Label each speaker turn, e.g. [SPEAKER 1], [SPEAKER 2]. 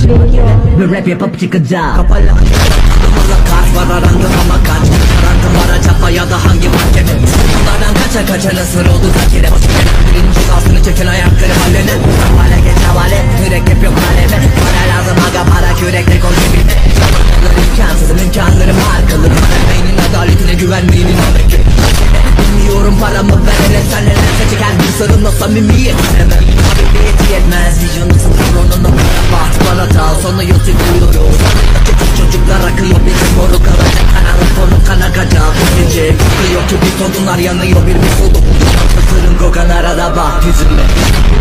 [SPEAKER 1] Bir rap yapıp çıkacağım. Kapalı kart var arandın ama kaç. Karantılara çapa ya da hangi mahkeme. Bunlardan kaça nasır oldu takire. Birinci kalsını çekin ayakları hallenin. Havale geç havale, mürekkep yok kaleme. Para lazım aga, para kürekle kol cebine. İmkansızım, imkanlarım harikalı. Beynin adaletine güvenmeyenin ameki. Bilmiyorum paramı vererek sen nelerse çeker. Bir sorunla samimiyet istemem. Samimiyeti yetmez, vizyonu sıfır onun o kadar baht. Bana tal, sonu yıl çıkıyoruz. Küçük çocuklar akıyor, bizim moru kalacak. Kanalın konu kan akacak. Gidecek, akıyor ki bir odunlar yanıyor, bir soluk. Fırın kokan arada bak yüzüme.